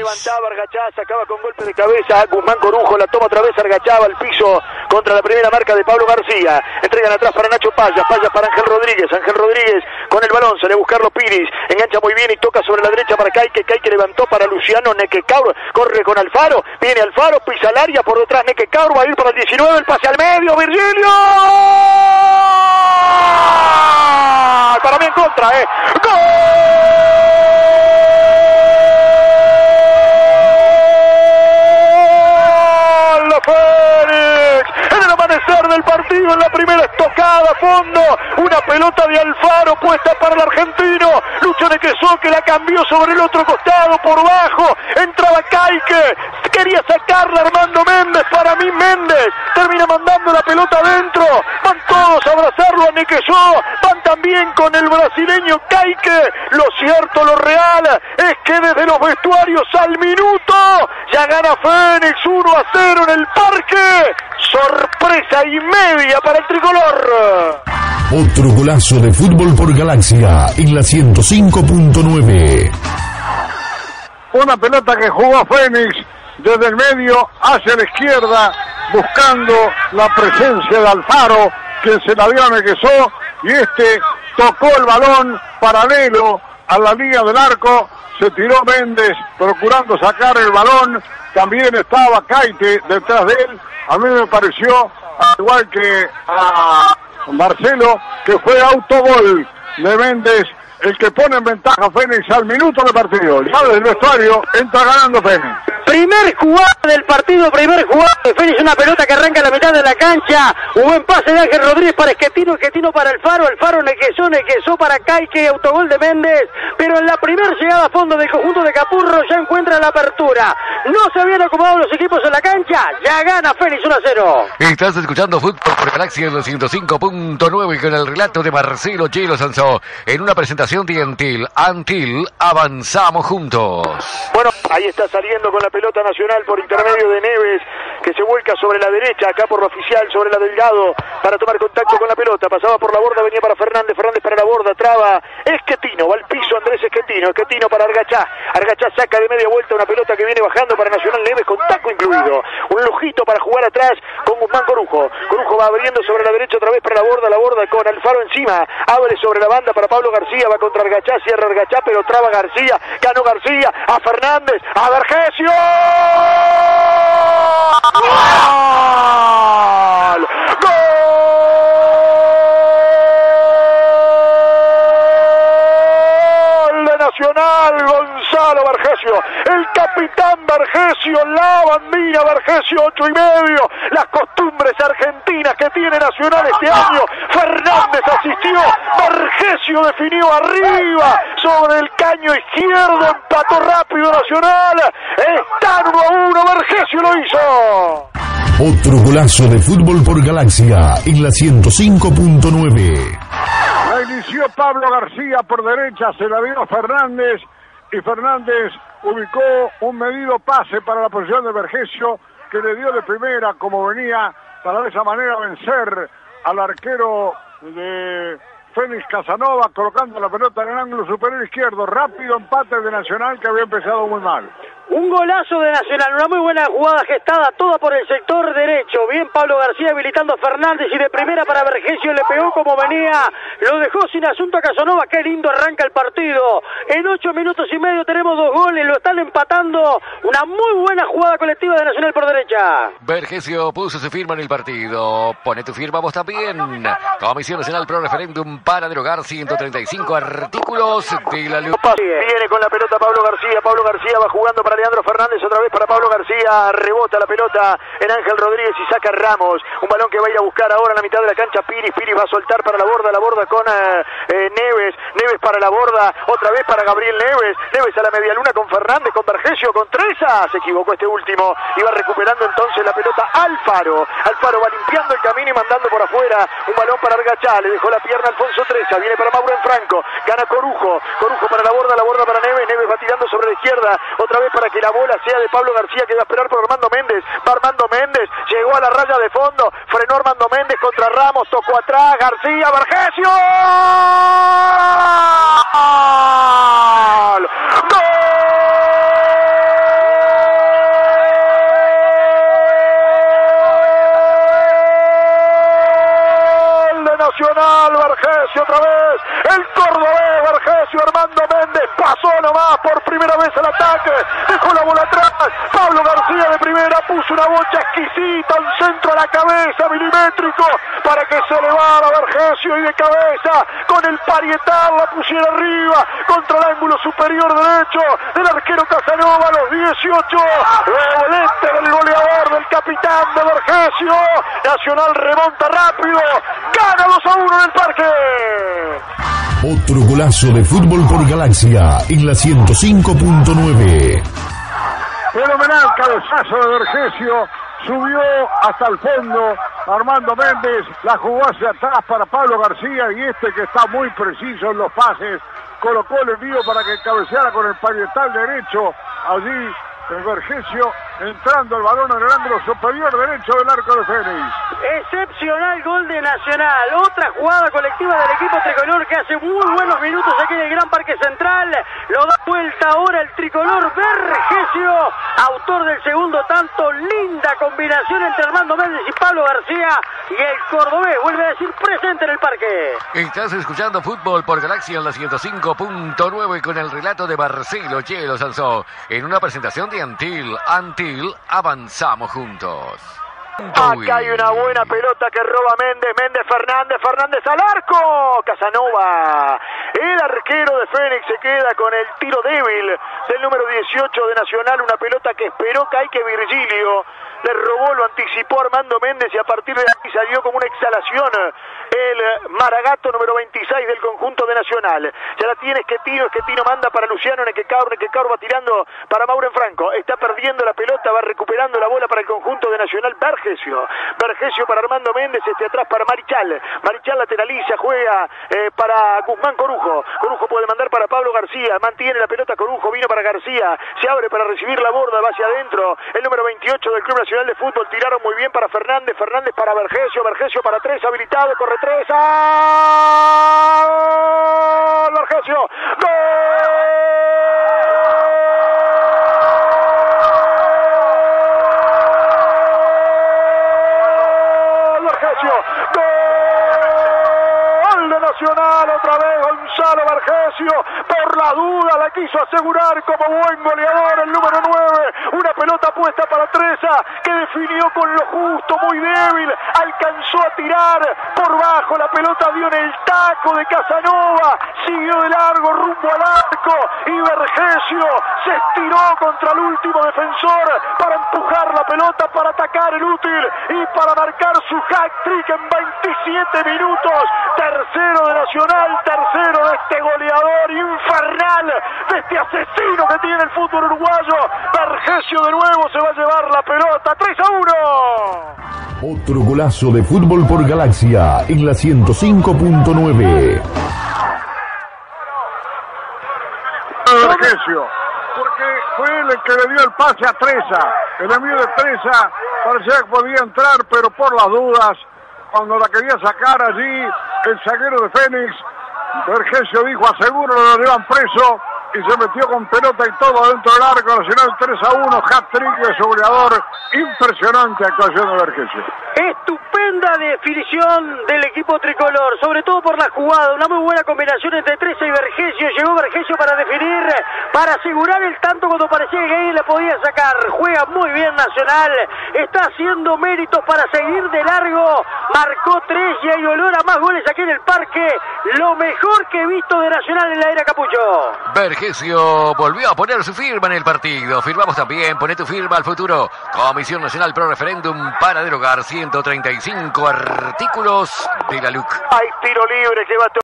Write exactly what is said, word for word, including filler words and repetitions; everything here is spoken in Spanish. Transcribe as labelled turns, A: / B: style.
A: levantaba Argachá, sacaba con golpe de cabeza Guzmán Corujo, la toma otra vez Argachá, al piso contra la primera marca de Pablo García. Entregan atrás para Nacho Payas, Payas para Ángel Rodríguez, Ángel Rodríguez con el balón, sale a buscarlo Piris, engancha muy bien y toca sobre la derecha para Caique, Caique levantó para Luciano Nequecaur, corre con Alfaro, viene Alfaro, pisa al área, por detrás Nequecaur, va a ir para el diecinueve, el pase al medio, Virgilio. Para mí en contra, eh. ¡Gol! Fénix, en el amanecer del partido, en la primera estocada a fondo, una pelota de Alfaro puesta para el argentino, Lucho Nequesó que la cambió sobre el otro costado, por bajo, entraba Caique, quería sacarla Armando Méndez, para mí Méndez, termina mandando la pelota adentro, van todos a abrazarlo a Nequesó, van también con el brasileño Caique, lo cierto, lo real, es que desde los vestuarios al minuto, ya gana Fénix uno a cero en el parque, sorpresa y media para el tricolor.
B: Otro golazo de Fútbol por Galaxia en la ciento cinco punto nueve.
C: Una pelota que jugó Fénix desde el medio hacia la izquierda, buscando la presencia de Alfaro, quien se la dio a Nequesó, y este tocó el balón paralelo a la línea del arco, se tiró Méndez procurando sacar el balón, también estaba Caite detrás de él. A mí me pareció, al igual que a Marcelo, que fue autogol de Méndez el que pone en ventaja a Fénix al minuto de partido. Ya desde el vestuario entra ganando Fénix.
D: Primer jugada del partido, primer jugada de Fénix, una pelota que arranca a la mitad de la cancha, un buen pase de Ángel Rodríguez para Esquetino, Esquetino para Alfaro, Alfaro Nequesó, Nequesó para Caique, autogol de Méndez, pero en la primera llegada a fondo del conjunto de Capurro ya encuentra la apertura, no se habían acomodado los equipos en la cancha, ya gana Fénix uno a cero.
E: Estás escuchando Fútbol por Galaxia en los ciento cinco punto nueve con el relato de Marcelo Chelo Sansó, en una presentación de Antil, Antil, avanzamos juntos.
A: Bueno, ahí está saliendo con la pelota Nacional por intermedio de Neves, que se vuelca sobre la derecha, acá por la oficial, sobre la Delgado, para tomar contacto con la pelota, pasaba por la borda, venía para Fernández, Fernández para la borda, traba, Esquetino, va al piso Andrés Esquetino, Esquetino para Argachá, Argachá saca de media vuelta una pelota que viene bajando para Nacional, Neves con taco incluido, un lujito para jugar atrás con Guzmán Corujo, Corujo va abriendo sobre la derecha otra vez para la borda, la borda con Alfaro encima, abre sobre la banda para Pablo García, va contra Argachá, cierra Argachá, pero traba García, ganó García, a Fernández, a Vergesio. ¡Gol! ¡Gol de Nacional! Gonzalo Vergesio, el capitán Vergesio, la bandina Vergesio, ocho y medio, las costumbres argentinas que tiene Nacional este año. Fernández asistió, Vergesio definió arriba, sobre el caño izquierdo, empató rápido Nacional, está uno a uno, Vergesio lo hizo.
B: Otro golazo de Fútbol por Galaxia en la ciento cinco punto nueve.
C: La inició Pablo García por derecha, se la dio Fernández, y Fernández ubicó un medido pase para la posición de Vergesio, que le dio de primera, como venía, para de esa manera vencer al arquero de Fénix Casanova, colocando la pelota en el ángulo superior izquierdo. Rápido empate de Nacional, que había empezado muy mal.
D: Un golazo de Nacional, una muy buena jugada gestada, toda por el sector derecho. Bien Pablo García habilitando a Fernández, y de primera para Vergesio, le pegó como venía, lo dejó sin asunto a Casanova. Qué lindo arranca el partido. En ocho minutos y medio tenemos dos goles, lo están empatando. Una muy buena jugada colectiva de Nacional por derecha.
E: Vergesio puso su firma en el partido. Pone tu firma vos también. Comisión Nacional Pro Referéndum para derogar ciento treinta y cinco artículos de la ley.
A: Viene con la pelota Pablo García, Pablo García va jugando para Leandro Fernández, otra vez para Pablo García, rebota la pelota en Ángel Rodríguez y saca Ramos, un balón que va a ir a buscar ahora en la mitad de la cancha Piris, Piris va a soltar para la borda, la borda con eh, eh, Neves, Neves para la borda, otra vez para Gabriel Neves, Neves a la media luna con Fernández, con Vergesio, con Treza, se equivocó este último, y va recuperando entonces la pelota Alfaro, Alfaro va limpiando el camino y mandando por afuera, un balón para Argachá, le dejó la pierna Alfonso Treza, viene para Mauro en Franco, gana Corujo, Corujo para la borda, la borda para Neves, Neves va tirando sobre la izquierda, otra vez para que la bola sea de Pablo García, que va a esperar por Armando Méndez, va Armando Méndez, llegó a la raya de fondo, frenó Armando Méndez contra Ramos, tocó atrás, García, Vergesio, ¡gol! ¡Gol! Nacional. Vergesio otra vez. El cordobés Vergesio. Armando Méndez pasó nomás por primera vez al ataque. Dejó la bola atrás. Pablo García de primera puso una bocha exquisita. Un centro a la cabeza milimétrico para que se elevara Vergesio y de cabeza con el parietal la pusiera arriba contra el ángulo superior derecho del arquero Casanova a los dieciocho. Doblete del goleador, del capitán de Vergesio. Nacional remonta rápido. Gana dos a uno en el Parque.
B: Otro golazo de Fútbol por Galaxia en la ciento cinco punto nueve.
C: Fenomenal cabezazo de Vergesio. Subió hasta el fondo. Armando Méndez la jugó hacia atrás para Pablo García y este, que está muy preciso en los pases, colocó el envío para que cabeceara con el parietal derecho. Allí el Vergesio entrando el balón en el ángulo superior derecho del arco de Fénix.
D: Excepcional gol de Nacional. Otra jugada colectiva del equipo tricolor que hace muy buenos minutos aquí en el Gran Parque Central. Lo da vuelta ahora el tricolor. Vergesio, autor del segundo tanto. Linda combinación entre Armando Méndez y Pablo García. Y el cordobés vuelve a decir presente en el parque.
E: Estás escuchando Fútbol por Galaxia en la ciento cinco punto nueve con el relato de Marcelo Chelo Sansó en una presentación de Antil. Antil, avanzamos juntos.
A: Acá hay una buena pelota que roba Méndez, Méndez Fernández, Fernández al arco, Casanova, el arquero de Fénix se queda con el tiro débil del número dieciocho de Nacional, una pelota que esperó Caique Virgilio, le robó, lo anticipó Armando Méndez y a partir de ahí salió como una exhalación el Maragato número veintiséis del conjunto de Nacional. Ya la tiene Esquetino, Esquetino manda para Luciano Nequecaur, Nequecaur va tirando para Mauro Franco, está perdiendo la pelota, va recuperando la bola para el conjunto de Nacional. Vergesio, Vergesio para Armando Méndez, este atrás para Marichal, Marichal lateraliza, juega eh, para Guzmán Corujo, Corujo puede mandar para Pablo García, mantiene la pelota Corujo, vino para García, se abre para recibir la borda, va hacia adentro, el número veintiocho del Club Nacional de Fútbol, tiraron muy bien para Fernández, Fernández para Vergesio, Vergesio para tres, habilitado, corre tres, ¡ah! Vergesio, ¡gol! Nacional, otra vez Gonzalo Vergesio, por la duda la quiso asegurar como buen goleador el número nueve, una pelota puesta para Treza que definió con lo justo, muy débil, alcanzó a tirar por bajo, la pelota dio en el taco de Casanova, siguió de largo rumbo al arco y Vergesio se estiró contra el último defensor para empujar la pelota, para atacar el útil y para marcar su hat-trick en veintisiete minutos, tercero de Nacional, tercero de este goleador infernal, de este asesino que tiene el fútbol uruguayo. Vergesio de nuevo se va a llevar la pelota, tres a uno.
B: Otro golazo de Fútbol por Galaxia en la ciento cinco punto nueve.
C: Vergesio, porque fue él el que le dio el pase a Treza, el envío de Treza parecía que podía entrar, pero por las dudas, cuando la quería sacar allí el zaguero de Fénix, Vergesio dijo aseguro, lo llevan preso y se metió con pelota y todo adentro del arco. Nacional tres a uno, hat-trick de su goleador, impresionante actuación de Vergesio.
D: Estupenda definición del equipo tricolor, sobre todo por la jugada, una muy buena combinación entre Treza y Vergesio. Llegó Vergesio para definir, para asegurar el tanto cuando parecía que ahí la podía sacar. Juega muy bien Nacional, está haciendo méritos para seguir de largo, marcó tres y hay olor a más goles aquí en el parque, lo mejor que he visto de Nacional en la era Capucho.
E: Vergesio volvió a poner su firma en el partido, firmamos también, poné tu firma al futuro. Comisión Nacional Pro Referéndum para derogar ciento treinta y cinco artículos de la L U C.
A: Hay tiro libre que va a